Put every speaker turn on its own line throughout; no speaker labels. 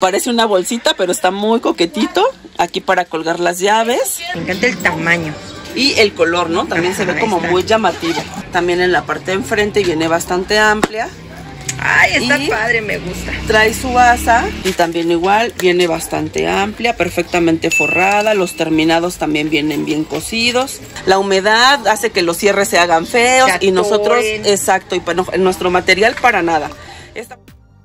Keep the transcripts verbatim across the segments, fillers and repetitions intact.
Parece una bolsita, pero está muy coquetito. Aquí para colgar las llaves.
Me encanta el tamaño.
Y el color, ¿no? También Ajá, se ve como está. muy llamativo. También en la parte de enfrente viene bastante amplia.
Ay, está y padre, me gusta.
Trae su asa y también igual viene bastante amplia, perfectamente forrada. Los terminados también vienen bien cosidos. La humedad hace que los cierres se hagan feos se y nosotros, exacto, y bueno, nuestro material para nada. Esta...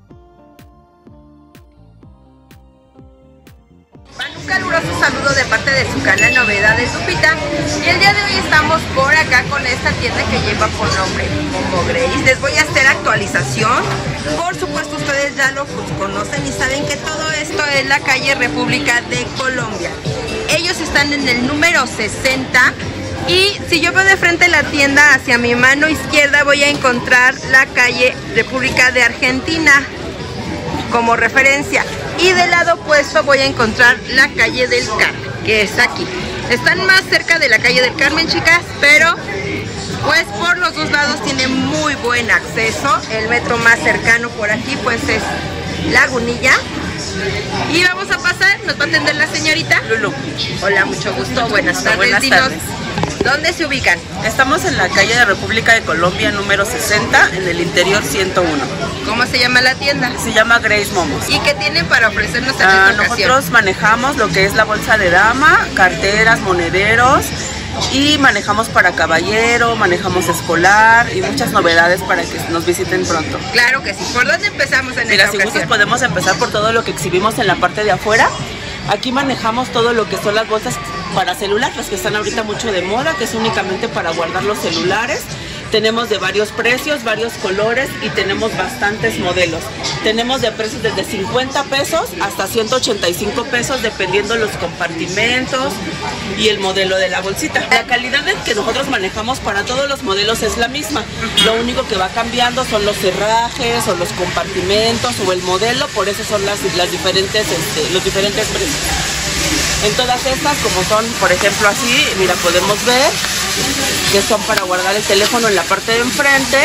Un caluroso saludo de parte de su canal Novedades Lupita. Y el día de hoy estamos por acá con esta tienda que lleva por nombre Momo Grace. Les voy a hacer actualización. Por supuesto ustedes ya lo conocen y saben que todo esto es la calle República de Colombia. Ellos están en el número sesenta. Y si yo veo de frente la tienda hacia mi mano izquierda voy a encontrar la calle República de Argentina como referencia. Y del lado opuesto voy a encontrar la calle del Carmen, que está aquí. Están más cerca de la calle del Carmen, chicas, pero pues por los dos lados tiene muy buen acceso. El metro más cercano por aquí pues es Lagunilla. Y vamos a pasar, nos va a atender la señorita
Lulu.
Hola, mucho gusto, buenas tardes.
Buenas tardes.
¿Dónde se ubican?
Estamos en la calle de República de Colombia número sesenta, en el interior ciento uno.
¿Cómo se llama la tienda?
Se llama Grace Momos.
¿Y qué tienen para ofrecernos en
ah,
esta ocasión?
Nosotros manejamos lo que es la bolsa de dama, carteras, monederos, y manejamos para caballero, manejamos escolar y muchas novedades para que nos visiten pronto.
Claro que sí. ¿Por dónde empezamos en
Mira,
esta
si
ocasión?
gustas podemos empezar por todo lo que exhibimos en la parte de afuera. Aquí manejamos todo lo que son las bolsas para celular, las que están ahorita mucho de moda, que es únicamente para guardar los celulares. Tenemos de varios precios, varios colores y tenemos bastantes modelos. Tenemos de precios desde cincuenta pesos hasta ciento ochenta y cinco pesos, dependiendo los compartimentos y el modelo de la bolsita. La calidad que nosotros manejamos para todos los modelos es la misma. Lo único que va cambiando son los cerrajes o los compartimentos o el modelo, por eso son las, las diferentes, este, los diferentes precios. En todas estas, como son, por ejemplo, así, mira, podemos ver que son para guardar el teléfono en la parte de enfrente.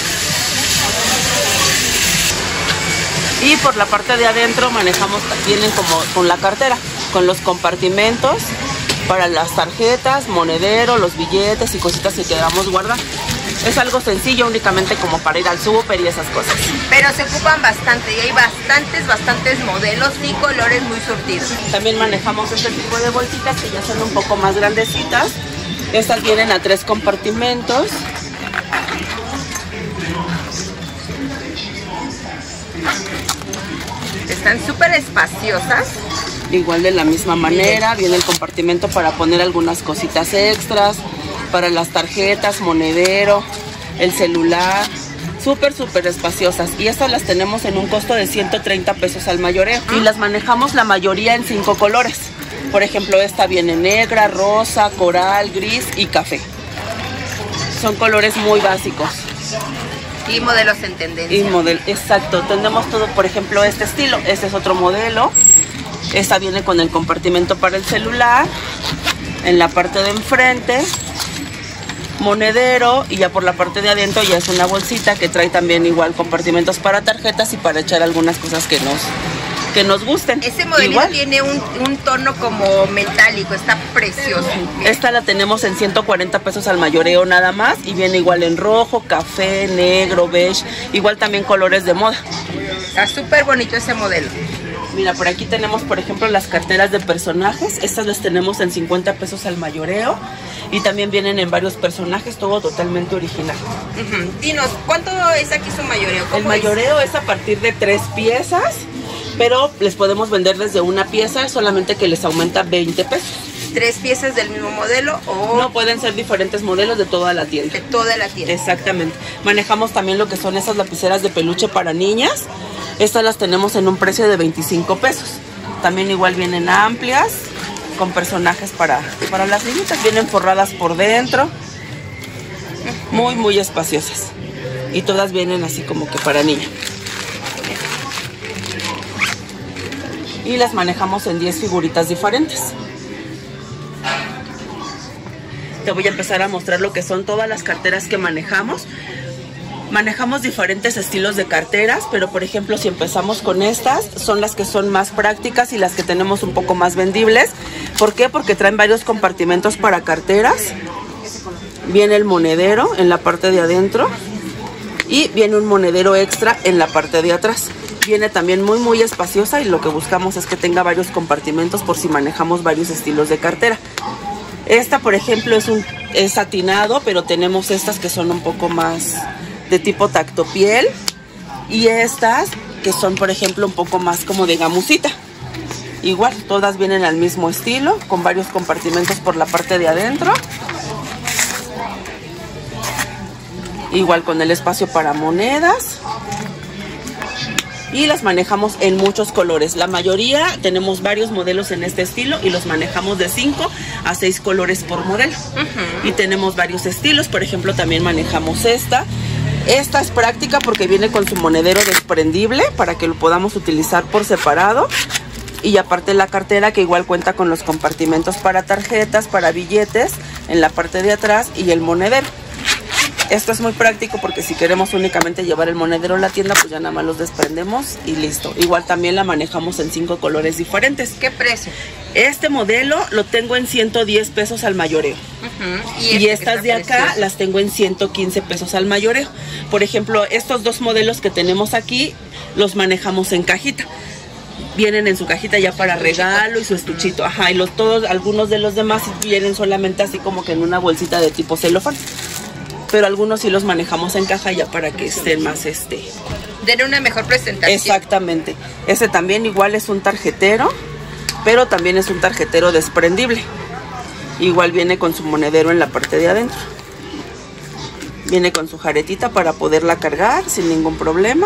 Y por la parte de adentro manejamos, vienen como con la cartera, con los compartimentos para las tarjetas, monedero, los billetes y cositas que queramos guardar. Es algo sencillo, únicamente como para ir al súper y esas cosas.
Pero se ocupan bastante y hay bastantes, bastantes modelos y colores muy surtidos.
También manejamos este tipo de bolsitas que ya son un poco más grandecitas. Estas vienen a tres compartimentos.
Están súper espaciosas.
Igual de la misma manera, viene el compartimento para poner algunas cositas extras, para las tarjetas, monedero, el celular, súper, súper espaciosas. Y estas las tenemos en un costo de ciento treinta pesos al mayoreo. Y las manejamos la mayoría en cinco colores. Por ejemplo, esta viene negra, rosa, coral, gris y café. Son colores muy básicos.
Y modelos en tendencia.
Y modelo, exacto. Tenemos todo, por ejemplo, este estilo. Este es otro modelo. Esta viene con el compartimento para el celular. En la parte de enfrente, monedero, y ya por la parte de adentro ya es una bolsita que trae también igual compartimentos para tarjetas y para echar algunas cosas que nos, que nos gusten.
Ese modelo tiene un, un tono como metálico, está precioso.
Esta la tenemos en ciento cuarenta pesos al mayoreo nada más y viene igual en rojo, café, negro, beige, igual también colores de moda.
Está súper bonito ese modelo.
Mira, por aquí tenemos, por ejemplo, las carteras de personajes. Estas las tenemos en cincuenta pesos al mayoreo. Y también vienen en varios personajes, todo totalmente original.
Uh-huh. Dinos, ¿cuánto es aquí su mayoreo?
El mayoreo es? es a partir de tres piezas, pero les podemos vender desde una pieza, solamente que les aumenta veinte pesos.
¿Tres piezas del mismo modelo o...?
No, pueden ser diferentes modelos de toda la tienda.
De toda la tienda.
Exactamente. Manejamos también lo que son esas lapiceras de peluche para niñas. Estas las tenemos en un precio de veinticinco pesos. También igual vienen amplias, con personajes para, para las niñitas. Vienen forradas por dentro. Muy, muy espaciosas. Y todas vienen así como que para niña. Y las manejamos en diez figuritas diferentes. Te voy a empezar a mostrar lo que son todas las carteras que manejamos. Manejamos diferentes estilos de carteras, pero por ejemplo si empezamos con estas, son las que son más prácticas y las que tenemos un poco más vendibles. ¿Por qué? Porque traen varios compartimentos para carteras. Viene el monedero en la parte de adentro y viene un monedero extra en la parte de atrás. Viene también muy muy espaciosa y lo que buscamos es que tenga varios compartimentos por si manejamos varios estilos de cartera. Esta por ejemplo es un es satinado, pero tenemos estas que son un poco más de tipo tacto piel y estas que son por ejemplo un poco más como de gamusita. Igual todas vienen al mismo estilo con varios compartimentos por la parte de adentro, igual con el espacio para monedas, y las manejamos en muchos colores. La mayoría tenemos varios modelos en este estilo y los manejamos de cinco a seis colores por modelo. Uh-huh. Y tenemos varios estilos. Por ejemplo, también manejamos esta. Esta es práctica porque viene con su monedero desprendible para que lo podamos utilizar por separado. Y aparte la cartera que igual cuenta con los compartimentos para tarjetas, para billetes en la parte de atrás y el monedero. Esto es muy práctico porque si queremos únicamente llevar el monedero a la tienda, pues ya nada más los desprendemos y listo. Igual también la manejamos en cinco colores diferentes.
¿Qué precio?
Este modelo lo tengo en ciento diez pesos al mayoreo. Uh-huh. Y, este y estas de acá precioso. Las tengo en ciento quince pesos al mayoreo. Por ejemplo, estos dos modelos que tenemos aquí los manejamos en cajita. Vienen en su cajita ya para regalo y su estuchito. Ajá, y los todos, algunos de los demás vienen solamente así como que en una bolsita de tipo celofán. Pero algunos sí los manejamos en caja ya para que estén más este...
Den una mejor presentación.
Exactamente. Ese también igual es un tarjetero, pero también es un tarjetero desprendible. Igual viene con su monedero en la parte de adentro. Viene con su jaretita para poderla cargar sin ningún problema.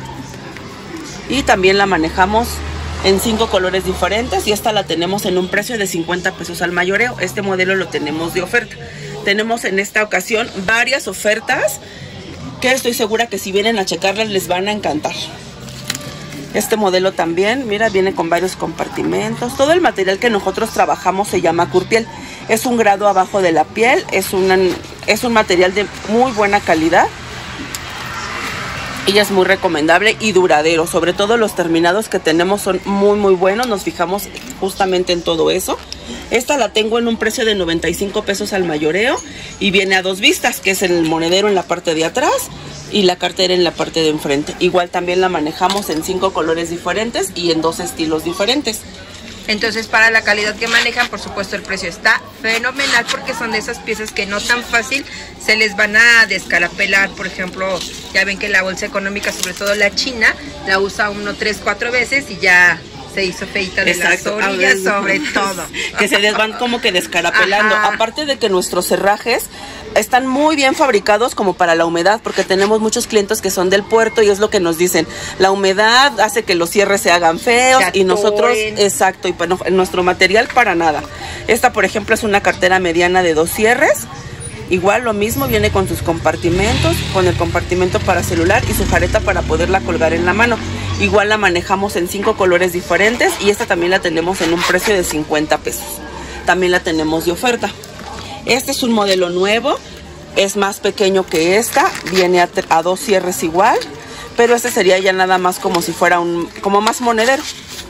Y también la manejamos en cinco colores diferentes y esta la tenemos en un precio de cincuenta pesos al mayoreo. Este modelo lo tenemos de oferta. Tenemos en esta ocasión varias ofertas que estoy segura que si vienen a checarlas les van a encantar. Este modelo también, mira, viene con varios compartimentos. Todo el material que nosotros trabajamos se llama Curpiel. Es un grado abajo de la piel, es, una, es un material de muy buena calidad. Y es muy recomendable y duradero. Sobre todo los terminados que tenemos son muy muy buenos. Nos fijamos justamente en todo eso. Esta la tengo en un precio de noventa y cinco pesos al mayoreo. Y viene a dos vistas, que es el monedero en la parte de atrás y la cartera en la parte de enfrente. Igual también la manejamos en cinco colores diferentes y en dos estilos diferentes.
Entonces, para la calidad que manejan, por supuesto, el precio está fenomenal porque son de esas piezas que no tan fácil se les van a descarapelar. Por ejemplo, ya ven que la bolsa económica, sobre todo la china, la usa uno tres, cuatro veces y ya se hizo feita de Exacto. las orillas, sobre todo.
Que se les van como que descarapelando. Ajá. Aparte de que nuestros cerrajes están muy bien fabricados como para la humedad, porque tenemos muchos clientes que son del puerto y es lo que nos dicen. La humedad hace que los cierres se hagan feos se y nosotros, exacto, y bueno, nuestro material para nada. Esta, por ejemplo, es una cartera mediana de dos cierres. Igual lo mismo, viene con sus compartimentos, con el compartimento para celular y su jareta para poderla colgar en la mano. Igual la manejamos en cinco colores diferentes y esta también la tenemos en un precio de cincuenta pesos. También la tenemos de oferta. Este es un modelo nuevo, es más pequeño que esta, viene a, a dos cierres igual, pero este sería ya nada más como si fuera un, como más monedero.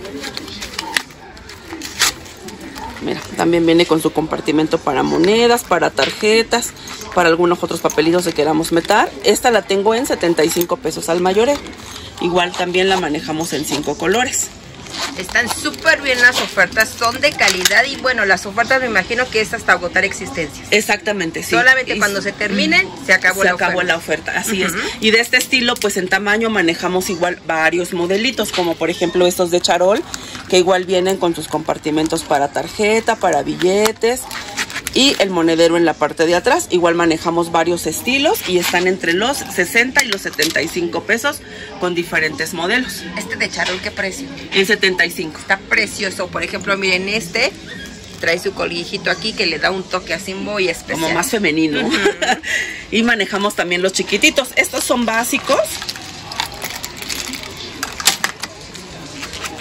Mira, también viene con su compartimento para monedas, para tarjetas, para algunos otros papelitos que queramos meter. Esta la tengo en setenta y cinco pesos al mayoreo. Igual también la manejamos en cinco colores.
Están súper bien las ofertas, son de calidad y bueno, las ofertas me imagino que es hasta agotar existencias.
Exactamente, sí.
Solamente y cuando se terminen, se acabó
se
la
acabó
oferta.
la oferta, así uh-huh. es. Y de este estilo, pues en tamaño manejamos igual varios modelitos, como por ejemplo estos de charol, que igual vienen con sus compartimentos para tarjeta, para billetes y el monedero en la parte de atrás. Igual manejamos varios estilos y están entre los sesenta y los setenta y cinco pesos con diferentes modelos.
¿Este de charol qué precio?
En setenta y cinco.
Está precioso. Por ejemplo, miren este. Trae su colguijito aquí que le da un toque así muy especial.
Como más femenino. Uh-huh. Y manejamos también los chiquititos. Estos son básicos.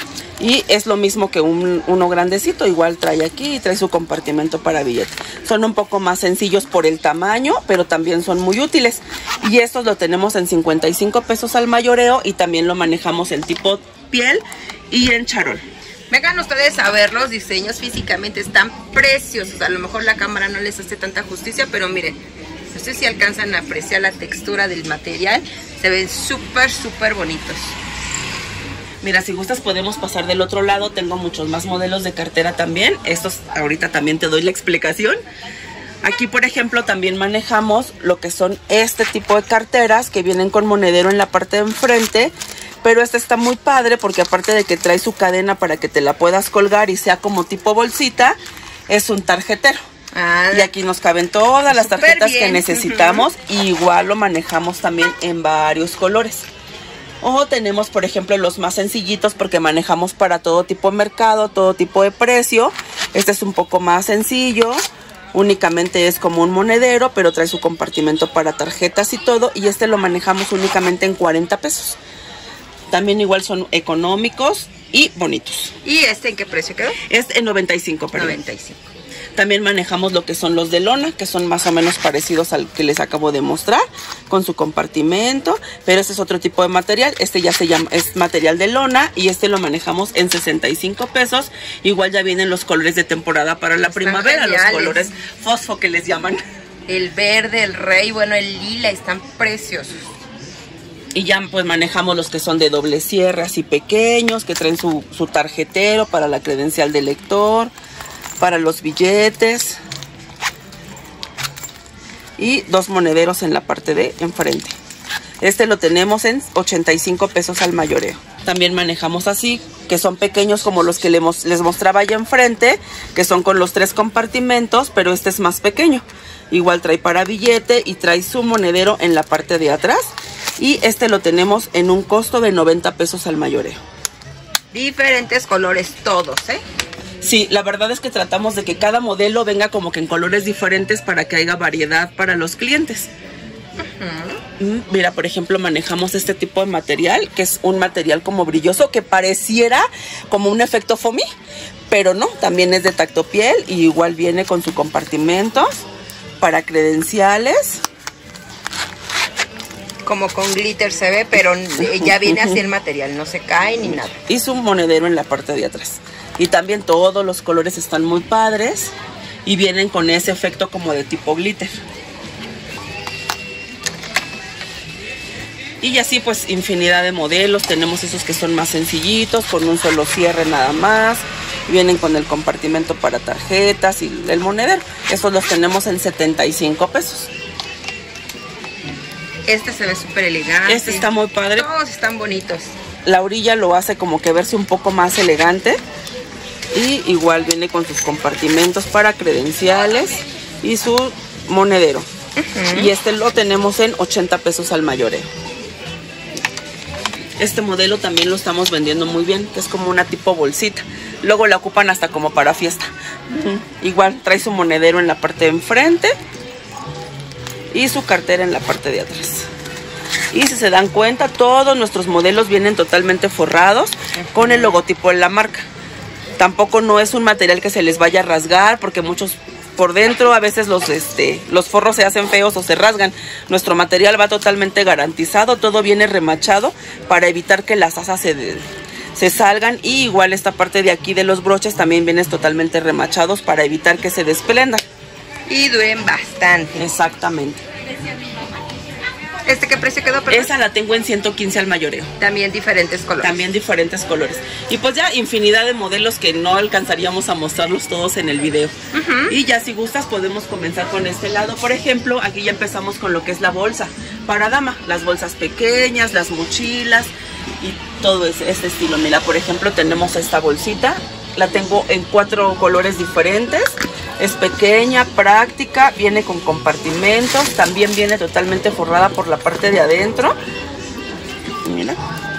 Y es lo mismo que un, uno grandecito, igual trae aquí y trae su compartimento para billete. Son un poco más sencillos por el tamaño, pero también son muy útiles. Y estos lo tenemos en cincuenta y cinco pesos al mayoreo y también lo manejamos en tipo piel y en charol.
Vengan ustedes a ver los diseños, físicamente están preciosos. A lo mejor la cámara no les hace tanta justicia, pero miren, no sé si alcanzan a apreciar la textura del material. Se ven súper, súper bonitos.
Mira, si gustas podemos pasar del otro lado. Tengo muchos más modelos de cartera también. Estos ahorita también te doy la explicación. Aquí, por ejemplo, también manejamos lo que son este tipo de carteras que vienen con monedero en la parte de enfrente. Pero este está muy padre porque aparte de que trae su cadena para que te la puedas colgar y sea como tipo bolsita, es un tarjetero. Ah, y aquí nos caben todas las tarjetas bien que necesitamos. Uh-huh. Y igual lo manejamos también en varios colores. O tenemos, por ejemplo, los más sencillitos porque manejamos para todo tipo de mercado, todo tipo de precio. Este es un poco más sencillo. Únicamente es como un monedero, pero trae su compartimento para tarjetas y todo. Y este lo manejamos únicamente en cuarenta pesos. También igual son económicos y bonitos.
¿Y este en qué precio quedó?
Es en noventa y cinco, perdón.
noventa y cinco.
También manejamos lo que son los de lona, que son más o menos parecidos al que les acabo de mostrar, con su compartimento, pero este es otro tipo de material. Este ya se llama, es material de lona, y este lo manejamos en sesenta y cinco pesos. Igual ya vienen los colores de temporada para la Están primavera, geniales. Los colores fosfo que les llaman.
El verde, el rey, bueno, el lila, están preciosos.
Y ya pues manejamos los que son de doble cierre, así pequeños, que traen su, su tarjetero para la credencial del lector, para los billetes. Y dos monederos en la parte de enfrente. Este lo tenemos en ochenta y cinco pesos al mayoreo. También manejamos así, que son pequeños como los que les, les mostraba allá enfrente, que son con los tres compartimentos, pero este es más pequeño. Igual trae para billete y trae su monedero en la parte de atrás. Y este lo tenemos en un costo de noventa pesos al mayoreo.
Diferentes colores todos, ¿eh?
Sí, la verdad es que tratamos de que cada modelo venga como que en colores diferentes para que haya variedad para los clientes. Uh-huh. Mira, por ejemplo, manejamos este tipo de material, que es un material como brilloso, que pareciera como un efecto foamy, pero no, también es de tacto piel y igual viene con su compartimento para credenciales.
Como con glitter se ve, pero ya viene así el material, no se cae ni nada.
Y su monedero en la parte de atrás. Y también todos los colores están muy padres y vienen con ese efecto como de tipo glitter. Y así pues infinidad de modelos. Tenemos esos que son más sencillitos, con un solo cierre nada más. Vienen con el compartimento para tarjetas y el monedero. Esos los tenemos en setenta y cinco pesos.
Este se ve súper elegante.
Este está muy padre.
Todos están bonitos.
La orilla lo hace como que verse un poco más elegante. Y igual viene con sus compartimentos para credenciales y su monedero. Uh-huh. Y este lo tenemos en ochenta pesos al mayoreo. Este modelo también lo estamos vendiendo muy bien, que es como una tipo bolsita. Luego la ocupan hasta como para fiesta. Uh-huh. Igual trae su monedero en la parte de enfrente y su cartera en la parte de atrás. Y si se dan cuenta, todos nuestros modelos vienen totalmente forrados con el logotipo de la marca. Tampoco no es un material que se les vaya a rasgar, porque muchos por dentro a veces los, este, los forros se hacen feos o se rasgan. Nuestro material va totalmente garantizado, todo viene remachado para evitar que las asas se, de, se salgan. Y igual esta parte de aquí de los broches también vienen totalmente remachados para evitar que se desprendan.
Y duren bastante.
Exactamente.
¿Este qué precio quedó? Perdón?
Esa la tengo en ciento quince al mayoreo.
También diferentes colores.
También diferentes colores. Y pues ya infinidad de modelos que no alcanzaríamos a mostrarlos todos en el video. Uh-huh. Y ya si gustas podemos comenzar con este lado. Por ejemplo, aquí ya empezamos con lo que es la bolsa para dama. Las bolsas pequeñas, las mochilas y todo ese, este estilo. Mira, por ejemplo, tenemos esta bolsita. La tengo en cuatro colores diferentes. Es pequeña, práctica, viene con compartimentos. También viene totalmente forrada por la parte de adentro. Mira.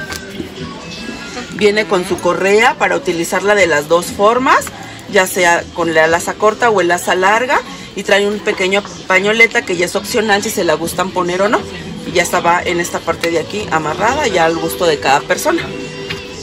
Viene con su correa para utilizarla de las dos formas, ya sea con la laza corta o el laza larga. Y trae un pequeño pañoleta que ya es opcional si se la gustan poner o no. Y ya estaba en esta parte de aquí amarrada, ya al gusto de cada persona.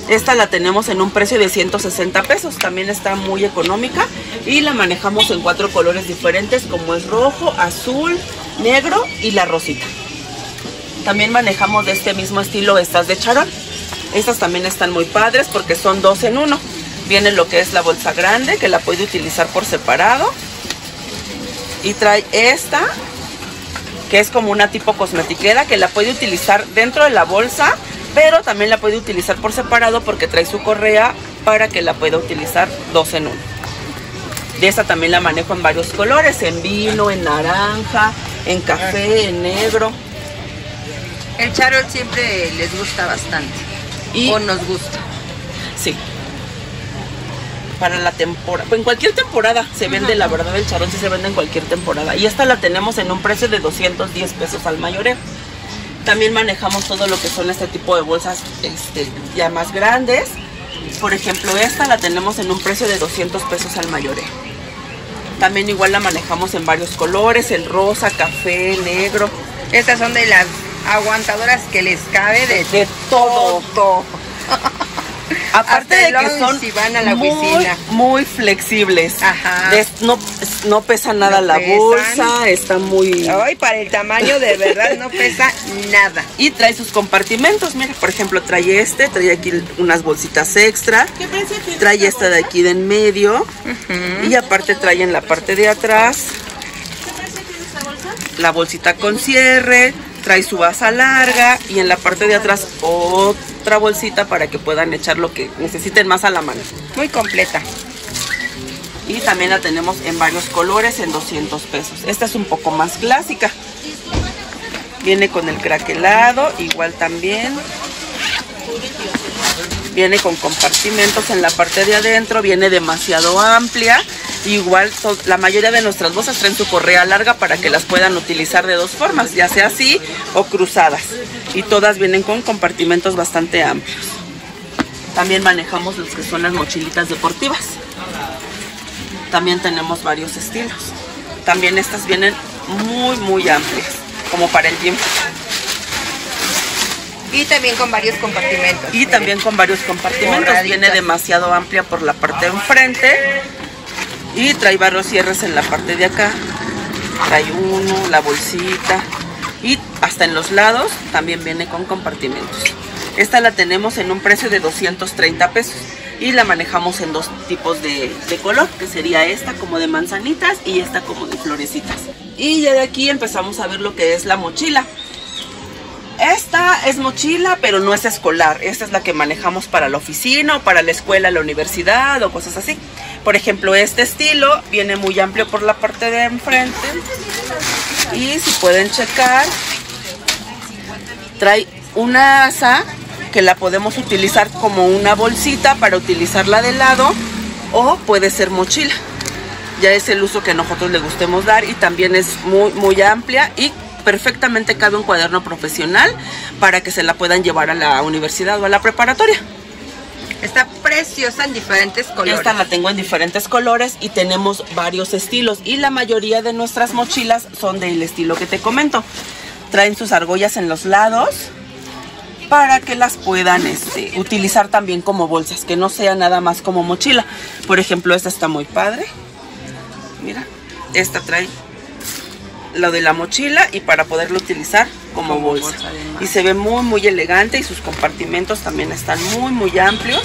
Esta la tenemos en un precio de ciento sesenta pesos, también está muy económica y la manejamos en cuatro colores diferentes como es rojo, azul, negro y la rosita. También manejamos de este mismo estilo estas de charol. Estas también están muy padres porque son dos en uno. Viene lo que es la bolsa grande que la puede utilizar por separado. Y trae esta que es como una tipo cosmetiquera que la puede utilizar dentro de la bolsa, pero también la puede utilizar por separado porque trae su correa para que la pueda utilizar dos en uno. De esta también la manejo en varios colores, en vino, en naranja, en café, en negro.
El charol siempre les gusta bastante. Y o nos gusta.
Sí. Para la temporada, en cualquier temporada se vende, uh-huh. La verdad el charol sí se vende en cualquier temporada. Y esta la tenemos en un precio de doscientos diez pesos al mayoreo. También manejamos todo lo que son este tipo de bolsas este, ya más grandes. Por ejemplo, esta la tenemos en un precio de doscientos pesos al mayoreo. También igual la manejamos en varios colores, el rosa, café, negro.
Estas son de las aguantadoras que les cabe de,
de todo. todo. Aparte de que son
si van a la
muy,
oficina.
muy flexibles.
Ajá.
De, no, no pesa nada no la pesan. Bolsa, está muy...
Ay, para el tamaño de verdad no pesa nada.
Y trae sus compartimentos, mira, por ejemplo, trae este, trae aquí unas bolsitas extra. ¿Qué precio tiene? Trae esta de aquí de en medio. Uh-huh. Y aparte trae en la parte de atrás. ¿Qué precio tiene esta bolsa? La bolsita con cierre. Trae su basa larga y en la parte de atrás otra bolsita para que puedan echar lo que necesiten más a la mano.
Muy completa.
Y también la tenemos en varios colores en doscientos pesos. Esta es un poco más clásica. Viene con el craquelado, igual también. Viene con compartimentos en la parte de adentro, viene demasiado amplia. Igual la mayoría de nuestras bolsas traen su correa larga para que las puedan utilizar de dos formas, ya sea así o cruzadas. Y todas vienen con compartimentos bastante amplios. También manejamos los que son las mochilitas deportivas. También tenemos varios estilos. También estas vienen muy muy amplias, como para el gym.
Y también con varios compartimentos.
Y miren. También con varios compartimentos. Borraditas. Viene demasiado amplia por la parte de enfrente. Y trae varios cierres en la parte de acá. Trae uno, la bolsita. Y hasta en los lados también viene con compartimentos. Esta la tenemos en un precio de doscientos treinta pesos. Y la manejamos en dos tipos de, de color. Que sería esta como de manzanitas y esta como de florecitas. Y ya de aquí empezamos a ver lo que es la mochila. Esta es mochila, pero no es escolar. Esta es la que manejamos para la oficina o para la escuela, la universidad o cosas así. Por ejemplo, este estilo viene muy amplio por la parte de enfrente. Y si pueden checar, trae una asa que la podemos utilizar como una bolsita para utilizarla de lado o puede ser mochila. Ya es el uso que a nosotros le gustemos dar y también es muy, muy amplia y perfectamente cabe un cuaderno profesional para que se la puedan llevar a la universidad o a la preparatoria.
Está preciosa en diferentes colores.
Esta la tengo en diferentes colores y tenemos varios estilos y la mayoría de nuestras mochilas son del estilo que te comento. Traen sus argollas en los lados para que las puedan este, utilizar también como bolsas, que no sea nada más como mochila. Por ejemplo, esta está muy padre. Mira, esta trae lo de la mochila y para poderlo utilizar como, como bolsa, bolsa y se ve muy muy elegante y sus compartimentos también están muy muy amplios.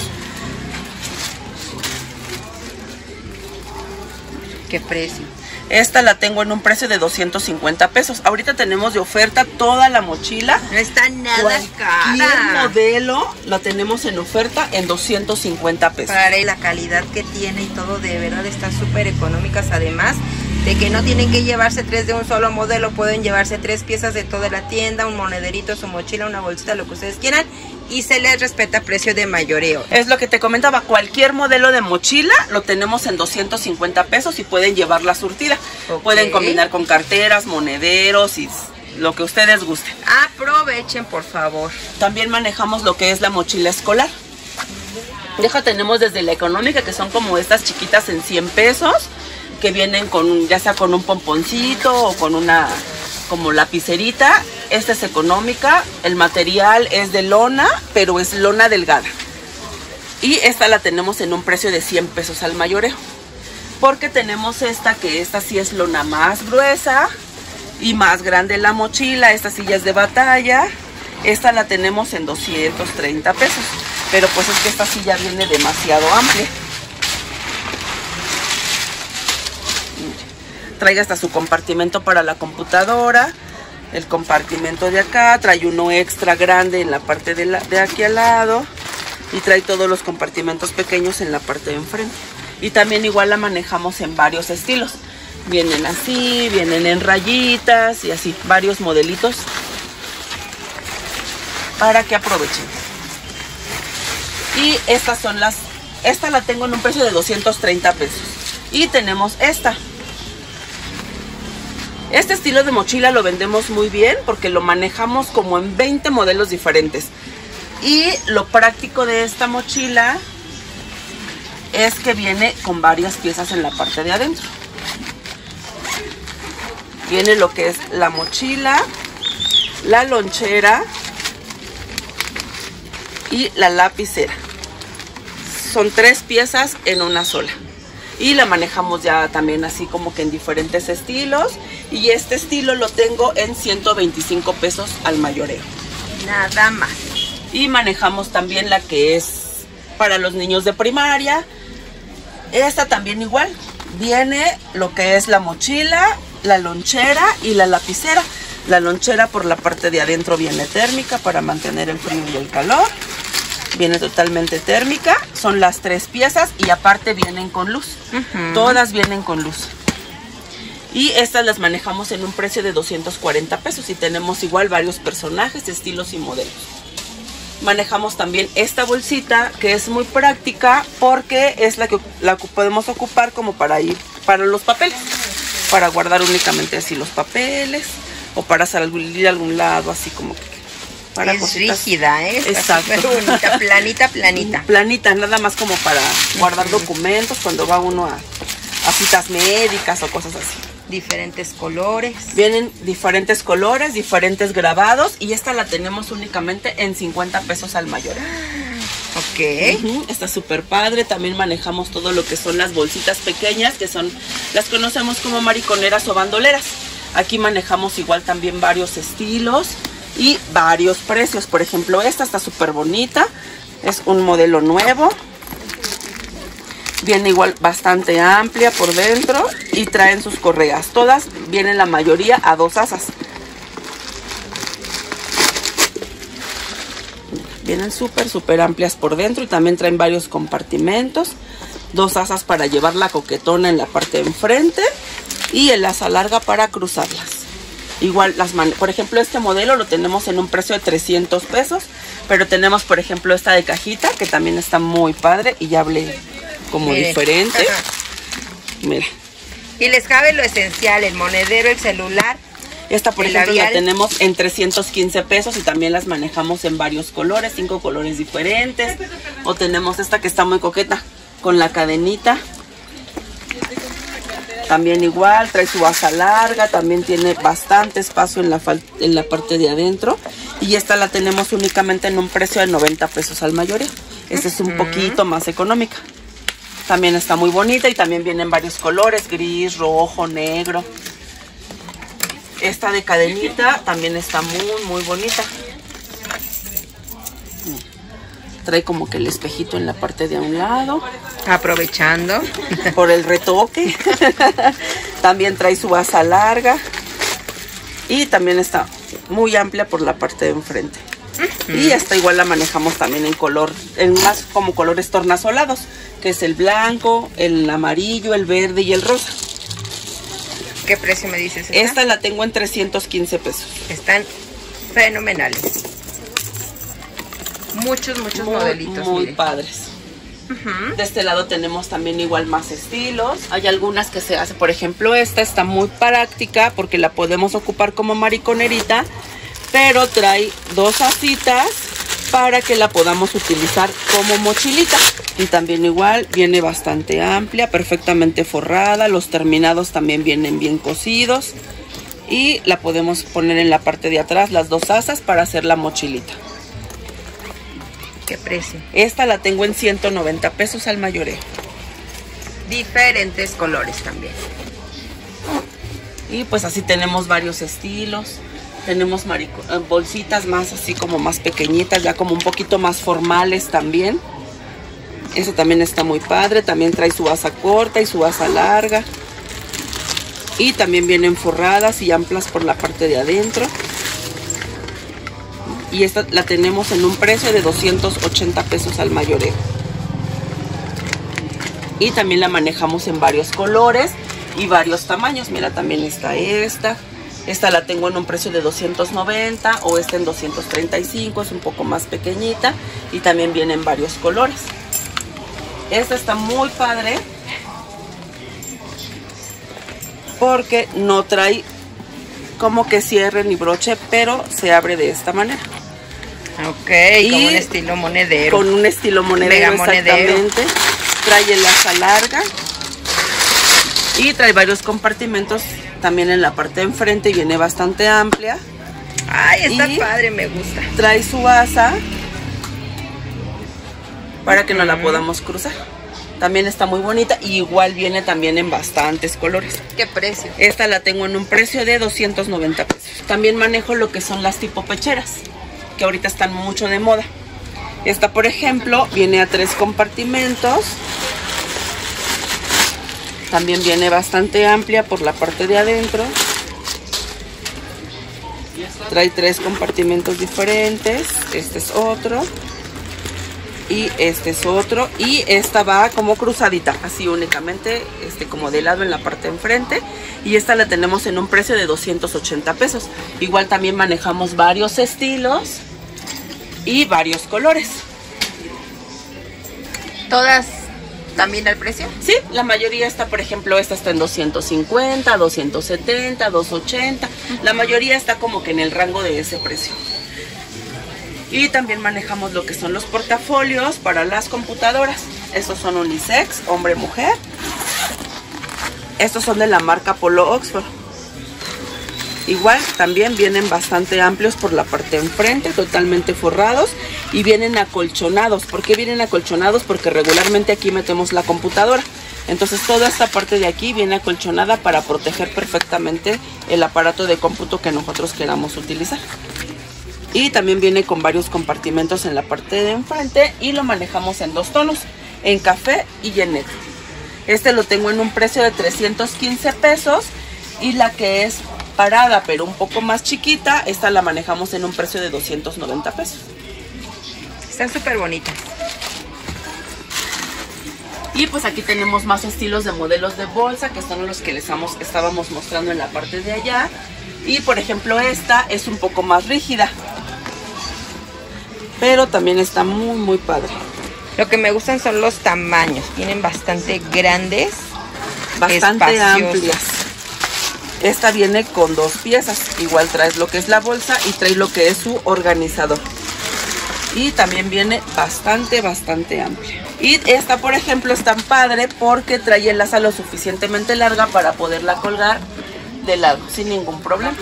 ¿Qué precio?
Esta la tengo en un precio de doscientos cincuenta pesos. Ahorita tenemos de oferta toda la mochila.
No está nada cara.
El modelo la tenemos en oferta en doscientos cincuenta pesos.
Para la calidad que tiene y todo, de verdad están súper económicas. Además de que no tienen que llevarse tres de un solo modelo, pueden llevarse tres piezas de toda la tienda, un monederito, su mochila, una bolsita, lo que ustedes quieran, y se les respeta precio de mayoreo.
Es lo que te comentaba, cualquier modelo de mochila lo tenemos en doscientos cincuenta pesos y pueden llevarla surtida. Okay. Pueden combinar con carteras, monederos y lo que ustedes gusten.
Aprovechen, por favor.
También manejamos lo que es la mochila escolar. Deja, tenemos desde la económica, que son como estas chiquitas en cien pesos, que vienen con, ya sea con un pomponcito o con una como lapicerita. Esta es económica, el material es de lona, pero es lona delgada. Y esta la tenemos en un precio de cien pesos al mayoreo. Porque tenemos esta, que esta sí es lona más gruesa y más grande la mochila. Esta sí ya es de batalla. Esta la tenemos en doscientos treinta pesos. Pero pues es que esta sí ya viene demasiado amplia. Traiga hasta su compartimento para la computadora. El compartimento de acá. Trae uno extra grande en la parte de, la, de aquí al lado. Y trae todos los compartimentos pequeños en la parte de enfrente. Y también igual la manejamos en varios estilos. Vienen así, vienen en rayitas y así. Varios modelitos. Para que aprovechen. Y estas son las... Esta la tengo en un precio de doscientos treinta pesos. Y tenemos esta. Este estilo de mochila lo vendemos muy bien porque lo manejamos como en veinte modelos diferentes. Y lo práctico de esta mochila es que viene con varias piezas en la parte de adentro. Viene lo que es la mochila, la lonchera y la lapicera. Son tres piezas en una sola. Y la manejamos ya también así como que en diferentes estilos. Y este estilo lo tengo en ciento veinticinco pesos al mayoreo.
Nada más.
Y manejamos también la que es para los niños de primaria. Esta también igual. Viene lo que es la mochila, la lonchera y la lapicera. La lonchera por la parte de adentro viene térmica para mantener el frío y el calor. Viene totalmente térmica. Son las tres piezas y aparte vienen con luz. Uh-huh. Todas vienen con luz. Y estas las manejamos en un precio de doscientos cuarenta pesos. Y tenemos igual varios personajes, estilos y modelos. Manejamos también esta bolsita que es muy práctica porque es la que la podemos ocupar como para ir para los papeles, para guardar únicamente así los papeles o para salir a algún lado así como que para
es
cositas.
Rígida, ¿eh? Está súper bonita, planita, planita.
Planita, nada más como para guardar uh-huh. documentos cuando va uno a, a citas médicas o cosas así.
Diferentes colores.
Vienen diferentes colores, diferentes grabados. Y esta la tenemos únicamente en cincuenta pesos al mayor.
Ok.
Uh-huh, está súper padre. También manejamos todo lo que son las bolsitas pequeñas, que son, las conocemos como mariconeras o bandoleras. Aquí manejamos igual también varios estilos y varios precios. Por ejemplo, esta está súper bonita. Es un modelo nuevo. Viene igual bastante amplia por dentro y traen sus correas. Todas vienen la mayoría a dos asas. Vienen súper, súper amplias por dentro y también traen varios compartimentos. Dos asas para llevar la coquetona en la parte de enfrente y el asa larga para cruzarlas. Igual, las man por ejemplo, este modelo lo tenemos en un precio de trescientos pesos. Pero tenemos, por ejemplo, esta de cajita que también está muy padre y ya hablé como Mire. diferente. Ajá. Mira.
Y les cabe lo esencial, el monedero, el celular.
Esta, por ejemplo, labial. La tenemos en trescientos quince pesos y también las manejamos en varios colores, cinco colores diferentes. O tenemos esta que está muy coqueta, con la cadenita. También igual, trae su asa larga, también tiene bastante espacio en la, en la parte de adentro. Y esta la tenemos únicamente en un precio de noventa pesos al mayoreo. Esta uh-huh. es un poquito más económica. También está muy bonita y también vienen varios colores, gris, rojo, negro. Esta de cadenita también está muy, muy bonita. Trae como que el espejito en la parte de un lado.
Aprovechando.
Por el retoque. También trae su asa larga. Y también está muy amplia por la parte de enfrente. Uh-huh. Y esta igual la manejamos también en color, en más como colores tornasolados, que es el blanco, el amarillo, el verde y el rosa.
¿Qué precio me dices esta?
Esta la tengo en trescientos quince pesos.
Están fenomenales. Muchos, muchos
muy,
modelitos.
Muy
miren.
padres.
Uh-huh.
De este lado tenemos también igual más estilos. Hay algunas que se hace, por ejemplo, esta está muy práctica porque la podemos ocupar como mariconerita, pero trae dos asitas para que la podamos utilizar como mochilita. Y también igual viene bastante amplia, perfectamente forrada. Los terminados también vienen bien cosidos. Y la podemos poner en la parte de atrás, las dos asas, para hacer la mochilita.
¿Qué precio?
Esta la tengo en ciento noventa pesos al mayoreo.
Diferentes colores también.
Y pues así tenemos varios estilos. Tenemos marico, eh, bolsitas más así como más pequeñitas, ya como un poquito más formales también. Eso también está muy padre. También trae su asa corta y su asa larga. Y también vienen forradas y amplias por la parte de adentro. Y esta la tenemos en un precio de doscientos ochenta pesos al mayoreo. Y también la manejamos en varios colores y varios tamaños. Mira, también está esta. Esta la tengo en un precio de doscientos noventa o esta en doscientos treinta y cinco. Es un poco más pequeñita y también viene en varios colores. Esta está muy padre porque no trae como que cierre ni broche, pero se abre de esta manera.
Ok, y con un estilo monedero.
Con un estilo monedero,
Mega
exactamente.
Monedero.
Trae el asa larga y trae varios compartimentos también en la parte de enfrente y viene bastante amplia.
Ay, está
y
padre, me gusta.
Trae su asa para que no la podamos cruzar. También está muy bonita y igual viene también en bastantes colores.
¿Qué precio?
Esta la tengo en un precio de doscientos noventa pesos. También manejo lo que son las tipo pecheras, que ahorita están mucho de moda. Esta, por ejemplo, viene a tres compartimentos. También viene bastante amplia por la parte de adentro. Trae tres compartimentos diferentes. Este es otro. Y este es otro. Y esta va como cruzadita, así únicamente, este como de lado en la parte de enfrente. Y esta la tenemos en un precio de doscientos ochenta pesos. Igual también manejamos varios estilos y varios colores.
¿Todas también al precio?
Sí, la mayoría está, por ejemplo, esta está en doscientos cincuenta, doscientos setenta, doscientos ochenta. La mayoría está como que en el rango de ese precio. Y también manejamos lo que son los portafolios para las computadoras. Estos son unisex, hombre-mujer. Estos son de la marca Polo Oxford. Igual también vienen bastante amplios por la parte de enfrente, totalmente forrados. Y vienen acolchonados. ¿Por qué vienen acolchonados? Porque regularmente aquí metemos la computadora. Entonces toda esta parte de aquí viene acolchonada para proteger perfectamente el aparato de cómputo que nosotros queramos utilizar. Y también viene con varios compartimentos en la parte de enfrente y lo manejamos en dos tonos, en café y en negro. Este lo tengo en un precio de trescientos quince pesos y la que es parada pero un poco más chiquita, esta la manejamos en un precio de doscientos noventa pesos.
Están súper bonitas.
Y pues aquí tenemos más estilos de modelos de bolsa, que son los que les vamos, estábamos mostrando en la parte de allá. Y por ejemplo esta es un poco más rígida, pero también está muy muy padre.
Lo que me gustan son los tamaños. Vienen bastante grandes,
bastante
espaciosos.
amplias. Esta viene con dos piezas. Igual traes lo que es la bolsa y trae lo que es su organizador. Y también viene bastante, bastante amplia. Y esta, por ejemplo, es tan padre porque trae el asa lo suficientemente larga para poderla colgar de lado sin ningún problema.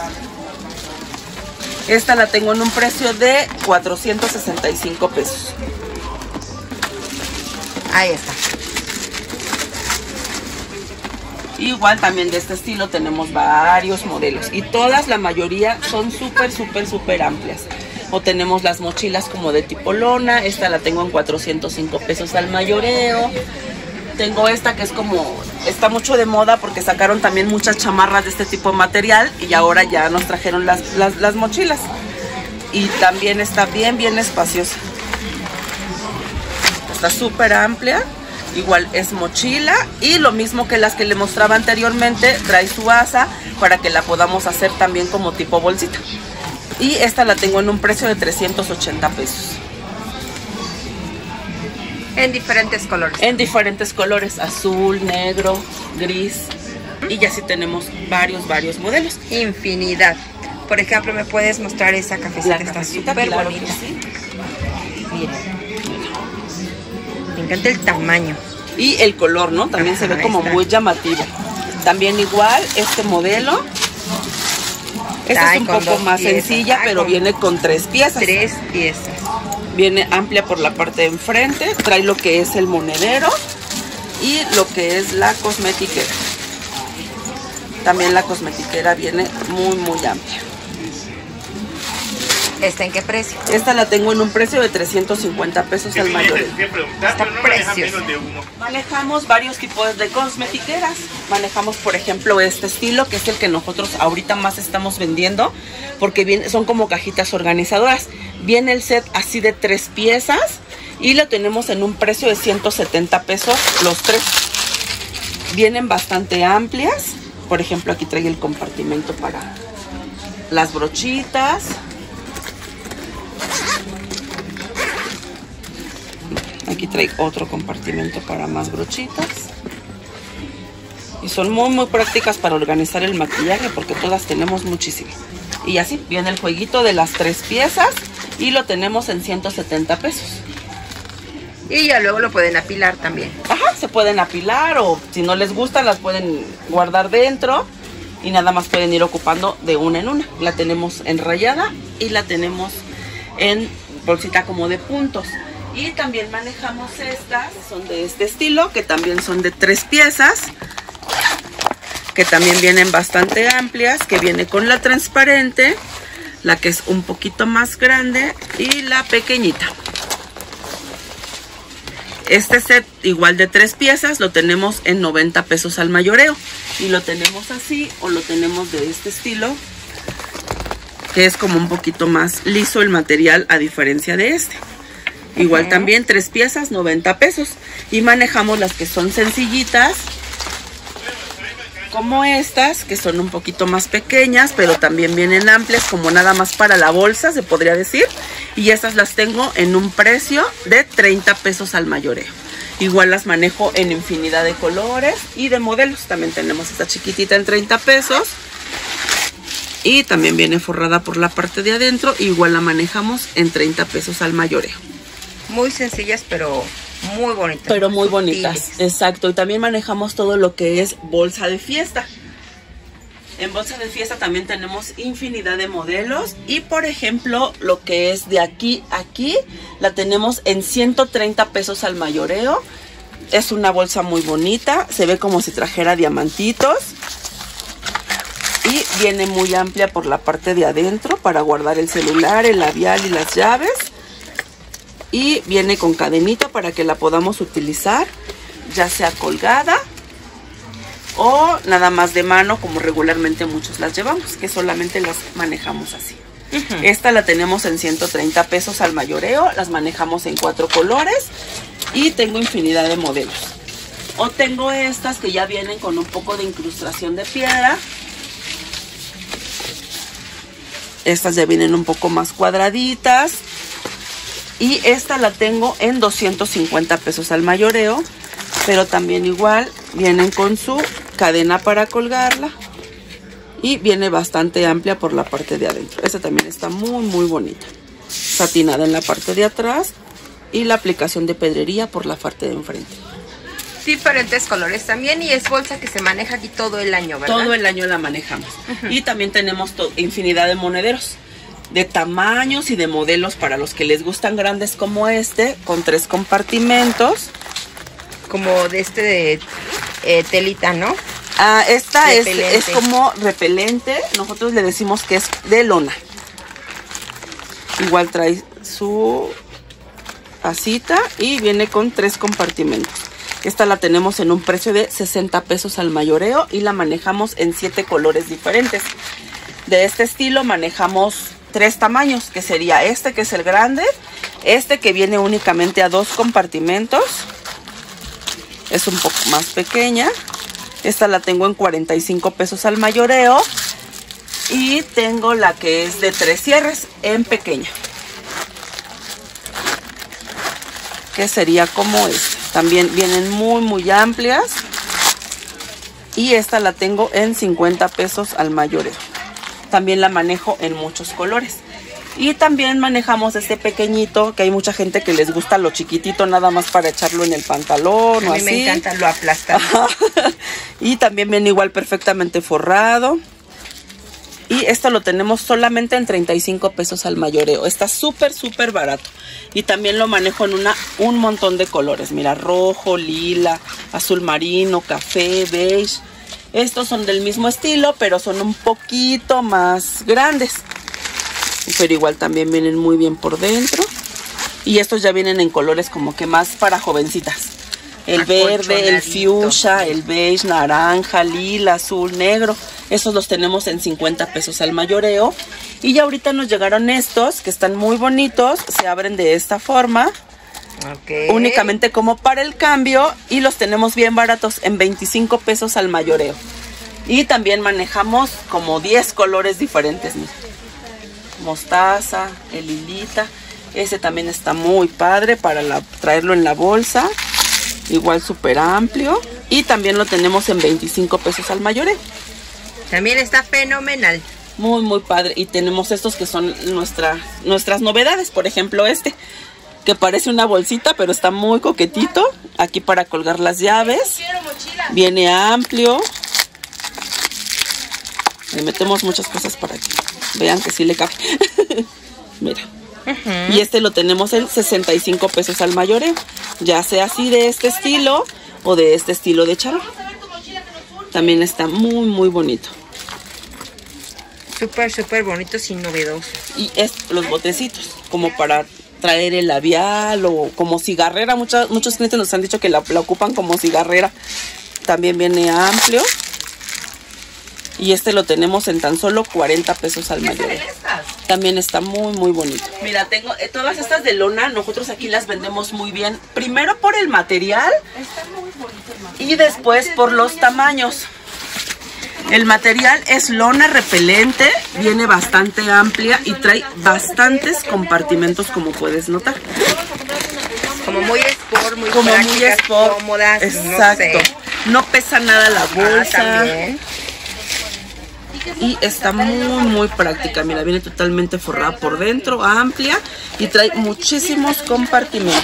Esta la tengo en un precio de cuatrocientos sesenta y cinco pesos.
Ahí está.
Igual también de este estilo tenemos varios modelos y todas, la mayoría son súper, súper, súper amplias. O tenemos las mochilas como de tipo lona. Esta la tengo en cuatrocientos cinco pesos al mayoreo. Tengo esta que es como, está mucho de moda porque sacaron también muchas chamarras de este tipo de material y ahora ya nos trajeron las, las, las mochilas. Y también está bien, bien espaciosa. Está súper amplia. Igual es mochila y lo mismo que las que le mostraba anteriormente, trae su asa para que la podamos hacer también como tipo bolsita. Y esta la tengo en un precio de trescientos ochenta pesos.
En diferentes colores.
En diferentes colores, azul, negro, gris. Y ya sí tenemos varios, varios modelos.
Infinidad. Por ejemplo, ¿me puedes mostrar esa cafecita?
La
Está
cafecita,
súper
claro
bonita.
que sí.
Miren. Me encanta el tamaño.
Y el color, ¿no? También
Ajá,
se ve como
está.
muy llamativo. También igual este modelo. Esta
Ay,
es un
con
poco
dos
más
piezas.
sencilla,
Ay,
pero
con
viene con tres piezas.
Tres piezas.
Viene amplia por la parte de enfrente, trae lo que es el monedero y lo que es la cosmetiquera. También la cosmetiquera viene muy muy amplia.
¿Esta en qué precio?
Esta la tengo en un precio de trescientos cincuenta pesos al mayoreo.
Está preciosa.
Manejamos varios tipos de cosmetiqueras. Manejamos, por ejemplo, este estilo, que es el que nosotros ahorita más estamos vendiendo, porque viene, son como cajitas organizadoras. Viene el set así de tres piezas y lo tenemos en un precio de ciento setenta pesos los tres. Vienen bastante amplias. Por ejemplo, aquí trae el compartimento para las brochitas. Aquí trae otro compartimento para más brochitas. Y son muy muy prácticas para organizar el maquillaje, porque todas tenemos muchísimo. Y así viene el jueguito de las tres piezas y lo tenemos en ciento setenta pesos.
Y ya luego lo pueden apilar también.
Ajá, se pueden apilar, o si no les gustan las pueden guardar dentro y nada más pueden ir ocupando de una en una. La tenemos enrayada y la tenemos en bolsita como de puntos. Y también manejamos estas, son de este estilo, que también son de tres piezas, que también vienen bastante amplias, que viene con la transparente, la que es un poquito más grande y la pequeñita. Este set igual de tres piezas lo tenemos en noventa pesos al mayoreo. Y lo tenemos así o lo tenemos de este estilo, que es como un poquito más liso el material a diferencia de este. Igual también tres piezas, noventa pesos. Y manejamos las que son sencillitas, como estas, que son un poquito más pequeñas, pero también vienen amplias, como nada más para la bolsa, se podría decir. Y estas las tengo en un precio de treinta pesos al mayoreo. Igual las manejo en infinidad de colores y de modelos. También tenemos esta chiquitita en treinta pesos. Y también viene forrada por la parte de adentro. Igual la manejamos en treinta pesos al mayoreo.
Muy sencillas, pero muy bonitas.
Pero muy bonitas, exacto. Y también manejamos todo lo que es bolsa de fiesta. En bolsa de fiesta también tenemos infinidad de modelos. Y por ejemplo, lo que es de aquí a aquí, la tenemos en ciento treinta pesos al mayoreo. Es una bolsa muy bonita, se ve como si trajera diamantitos. Y viene muy amplia por la parte de adentro para guardar el celular, el labial y las llaves. Y viene con cadenita para que la podamos utilizar, ya sea colgada o nada más de mano, como regularmente muchos las llevamos, que solamente las manejamos así. Uh-huh. Esta la tenemos en ciento treinta pesos al mayoreo, las manejamos en cuatro colores y tengo infinidad de modelos. O tengo estas que ya vienen con un poco de incrustación de piedra. Estas ya vienen un poco más cuadraditas. Y esta la tengo en doscientos cincuenta pesos al mayoreo, pero también igual vienen con su cadena para colgarla y viene bastante amplia por la parte de adentro. Esta también está muy muy bonita, satinada en la parte de atrás y la aplicación de pedrería por la parte de enfrente.
Diferentes colores también, y es bolsa que se maneja aquí todo el año, ¿verdad?
Todo el año la manejamos. Uh-huh. Y también tenemos infinidad de monederos, de tamaños y de modelos para los que les gustan grandes, como este, con tres compartimentos.
Como de este de eh, telita, ¿no?
Ah, esta es, es como repelente. Nosotros le decimos que es de lona. Igual trae su asita y viene con tres compartimentos. Esta la tenemos en un precio de sesenta pesos al mayoreo y la manejamos en siete colores diferentes. De este estilo manejamos tres tamaños, que sería este, que es el grande, este que viene únicamente a dos compartimentos, es un poco más pequeña. Esta la tengo en cuarenta y cinco pesos al mayoreo. Y tengo la que es de tres cierres en pequeña, que sería como esta. También vienen muy muy amplias. Y esta la tengo en cincuenta pesos al mayoreo. También la manejo en muchos colores. Y también manejamos este pequeñito, que hay mucha gente que les gusta lo chiquitito, nada más para echarlo en el pantalón.
A
o
mí
así.
Me encanta lo aplastado.
Y también viene igual perfectamente forrado. Y esto lo tenemos solamente en treinta y cinco pesos al mayoreo. Está súper, súper barato. Y también lo manejo en una, un montón de colores. Mira, rojo, lila, azul marino, café, beige. Estos son del mismo estilo, pero son un poquito más grandes. Pero igual también vienen muy bien por dentro. Y estos ya vienen en colores como que más para jovencitas. El verde, el fuchsia, el beige, naranja, lila, azul, negro. Esos los tenemos en cincuenta pesos al mayoreo. Y ya ahorita nos llegaron estos, que están muy bonitos. Se abren de esta forma. Okay. Únicamente como para el cambio. Y los tenemos bien baratos, en veinticinco pesos al mayoreo. Y también manejamos como diez colores diferentes. Mira. Mostaza, el lilita. Ese también está muy padre para la, traerlo en la bolsa. Igual súper amplio. Y también lo tenemos en veinticinco pesos al mayoreo.
También está fenomenal.
Muy, muy padre. Y tenemos estos que son nuestra, nuestras novedades. Por ejemplo este, que parece una bolsita, pero está muy coquetito. Aquí para colgar las llaves. Viene amplio. Le metemos muchas cosas para que vean que sí le cabe. Mira. Uh-huh. Y este lo tenemos en sesenta y cinco pesos al mayoreo. Ya sea así de este estilo o de este estilo de charol. También está muy, muy bonito.
Súper, súper bonitos y novedosos.
Y es los botecitos, como para traer el labial o como cigarrera. Muchos, muchos clientes nos han dicho que la, la ocupan como cigarrera. También viene amplio. Y este lo tenemos en tan solo cuarenta pesos al mayoreo. También está muy, muy bonito. Mira, tengo eh, todas estas de lona. Nosotros aquí las vendemos muy bien. Primero por el material y después por los tamaños. El material es lona repelente, viene bastante amplia y trae bastantes compartimentos, como puedes notar.
Como muy sport, muy
como muy sport,
cómodas.
Exacto. No, sé. No pesa nada la bolsa. Ah, y está muy, muy práctica. Mira, viene totalmente forrada por dentro, amplia y trae muchísimos compartimentos.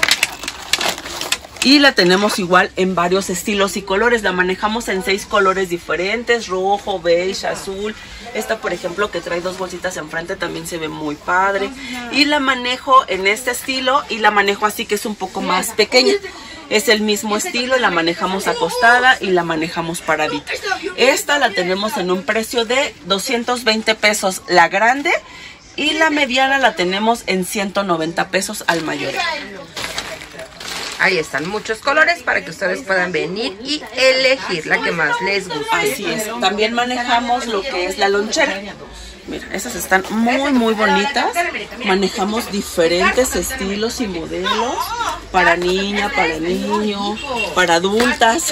Y la tenemos igual en varios estilos y colores. La manejamos en seis colores diferentes: rojo, beige, azul. Esta, por ejemplo, que trae dos bolsitas enfrente, también se ve muy padre. Y la manejo en este estilo y la manejo así, que es un poco más pequeña. Es el mismo estilo, la manejamos acostada y la manejamos paradita. Esta la tenemos en un precio de doscientos veinte pesos la grande. Y la mediana la tenemos en ciento noventa pesos al mayoreo.
Ahí están muchos colores para que ustedes puedan venir y elegir la que más les guste.
Así es. También manejamos lo que es la lonchera. Mira, esas están muy, muy bonitas. Manejamos diferentes estilos y modelos para niña, para niño, para adultas.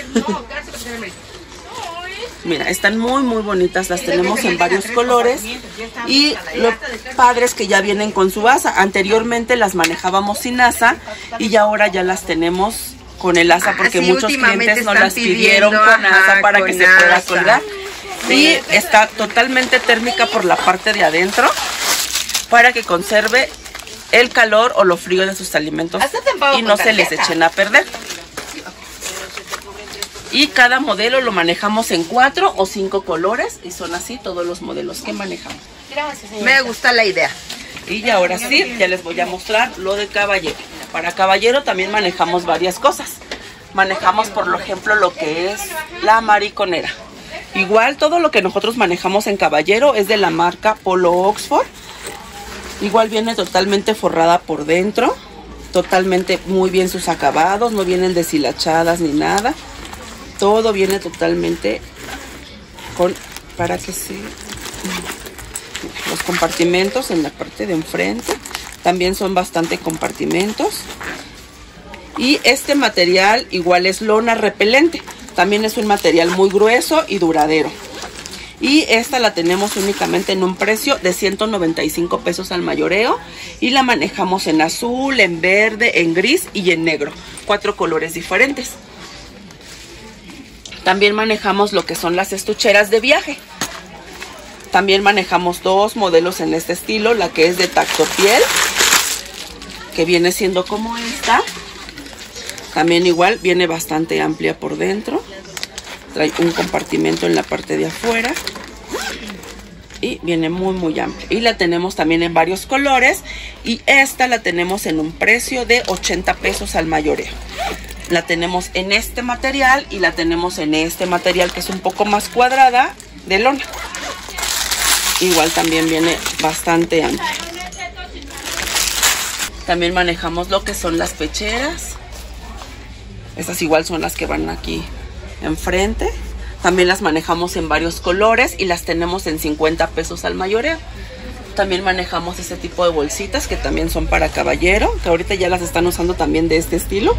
Mira, están muy, muy bonitas. Las tenemos en varios colores. Y lo padre es que ya vienen con su asa. Anteriormente las manejábamos sin asa y ya ahora ya las tenemos con el asa, porque ah, sí, muchos clientes nos las pidieron con asa para con que se pueda colgar. Y está totalmente térmica por la parte de adentro para que conserve el calor o lo frío de sus alimentos y no se les echen a perder. Y cada modelo lo manejamos en cuatro o cinco colores y son así todos los modelos que manejamos.
Gracias, me gusta la idea.
Y ahora sí, ya les voy a mostrar lo de caballero. Para caballero también manejamos varias cosas. Manejamos, por ejemplo, lo que es la mariconera. Igual todo lo que nosotros manejamos en caballero es de la marca Polo Oxford. Igual viene totalmente forrada por dentro. Totalmente muy bien sus acabados, no vienen deshilachadas ni nada. Todo viene totalmente con, para que se... Los compartimentos en la parte de enfrente también son bastante compartimentos. Y este material igual es lona repelente. También es un material muy grueso y duradero. Y esta la tenemos únicamente en un precio de ciento noventa y cinco pesos al mayoreo. Y la manejamos en azul, en verde, en gris y en negro. Cuatro colores diferentes. También manejamos lo que son las estucheras de viaje. También manejamos dos modelos en este estilo. La que es de tacto piel, que viene siendo como esta. También igual viene bastante amplia por dentro. Trae un compartimento en la parte de afuera. y viene muy muy amplia. Y la tenemos también en varios colores, y esta la tenemos en un precio de ochenta pesos al mayoreo. La tenemos en este material y la tenemos en este material que es un poco más cuadrada de lona. Igual también viene bastante amplia. También manejamos lo que son las pecheras. Estas igual son las que van aquí enfrente. También las manejamos en varios colores y las tenemos en cincuenta pesos al mayoreo. También manejamos ese tipo de bolsitas que también son para caballero, que ahorita ya las están usando también de este estilo.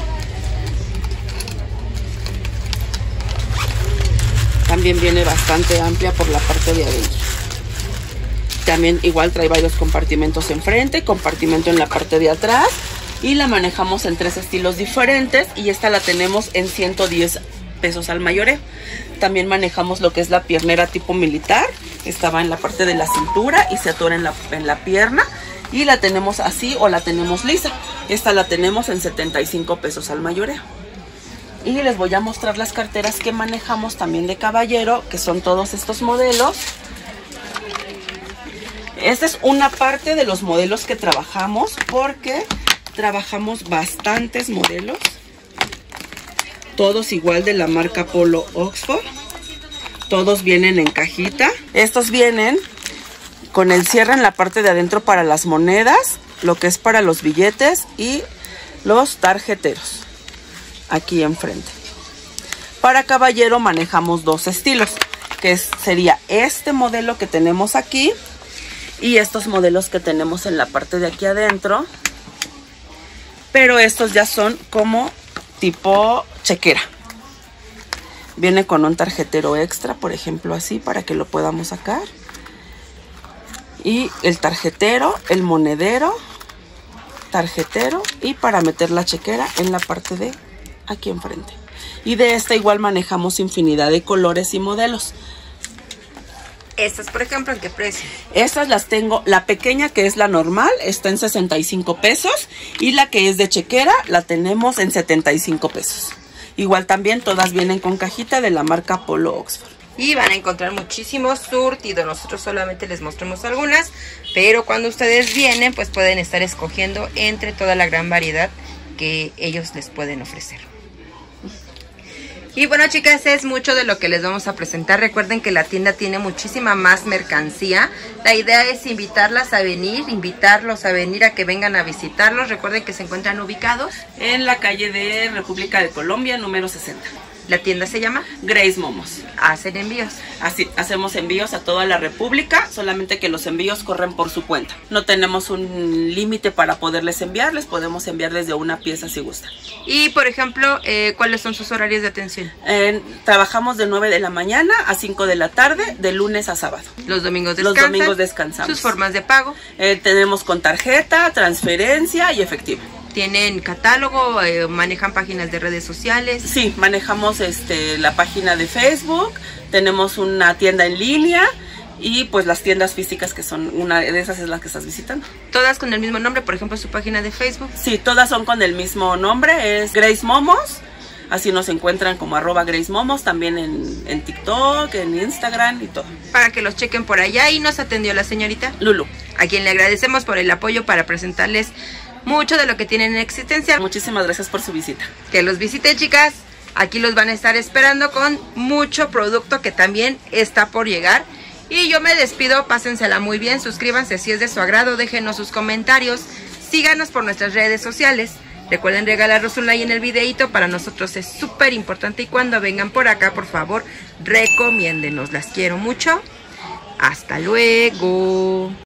También viene bastante amplia por la parte de adentro. También igual trae varios compartimentos enfrente, compartimento en la parte de atrás, y la manejamos en tres estilos diferentes, y esta la tenemos en ciento diez pesos al mayoreo. También manejamos lo que es la piernera tipo militar. Esta va en la parte de la cintura y se atora en la, en la pierna, y la tenemos así o la tenemos lisa. Esta la tenemos en setenta y cinco pesos al mayoreo. Y les voy a mostrar las carteras que manejamos también de caballero, que son todos estos modelos. Esta es una parte de los modelos que trabajamos, porque trabajamos bastantes modelos. Todos igual de la marca Polo Oxford. Todos vienen en cajita. Estos vienen con el cierre en la parte de adentro para las monedas, lo que es para los billetes y los tarjeteros. Aquí enfrente. Para caballero manejamos dos estilos, que es, sería este modelo que tenemos aquí y estos modelos que tenemos en la parte de aquí adentro. Pero estos ya son como tipo chequera. Viene con un tarjetero extra, por ejemplo así, para que lo podamos sacar. Y el tarjetero, el monedero, tarjetero y para meter la chequera en la parte de aquí enfrente. Y de esta igual manejamos infinidad de colores y modelos.
Estas, por ejemplo, ¿en qué precio?
Estas las tengo, la pequeña, que es la normal, está en sesenta y cinco pesos, y la que es de chequera la tenemos en setenta y cinco pesos. Igual también todas vienen con cajita de la marca Polo Oxford.
Y van a encontrar muchísimo surtido. Nosotros solamente les mostramos algunas, pero cuando ustedes vienen pues pueden estar escogiendo entre toda la gran variedad que ellos les pueden ofrecer. Y bueno, chicas, es mucho de lo que les vamos a presentar. Recuerden que la tienda tiene muchísima más mercancía. La idea es invitarlas a venir, invitarlos a venir a que vengan a visitarlos. Recuerden que se encuentran ubicados
en la calle de República de Colombia, número sesenta.
¿La tienda se llama?
Grace Momos.
¿Hacen envíos?
Así, hacemos envíos a toda la República, solamente que los envíos corren por su cuenta. No tenemos un límite para poderles enviar, les podemos enviar desde una pieza si gustan.
Y, por ejemplo, eh, ¿cuáles son sus horarios de atención?
Eh, trabajamos de nueve de la mañana a cinco de la tarde, de lunes a sábado.
Los domingos descansan.
Los domingos descansamos.
¿Sus formas de pago?
Eh, tenemos con tarjeta, transferencia y efectivo.
¿Tienen catálogo? Eh, ¿Manejan páginas de redes sociales?
Sí, manejamos este, la página de Facebook, tenemos una tienda en línea y pues las tiendas físicas, que son una de esas es la que estás visitando.
¿Todas con el mismo nombre? Por ejemplo, su página de Facebook.
Sí, todas son con el mismo nombre, es Grace Momos. Así nos encuentran como arroba Grace Momos, también en, en TikTok, en Instagram y todo.
Para que los chequen por allá. Y nos atendió la señorita
Lulu,
a quien le agradecemos por el apoyo para presentarles mucho de lo que tienen en existencia.
Muchísimas gracias por su visita.
Que los visiten, chicas. Aquí los van a estar esperando con mucho producto que también está por llegar. Y yo me despido, pásensela muy bien, suscríbanse si es de su agrado, déjenos sus comentarios, síganos por nuestras redes sociales. Recuerden regalarnos un like en el videito, para nosotros es súper importante. Y cuando vengan por acá, por favor, recomiéndenos. Las quiero mucho. Hasta luego.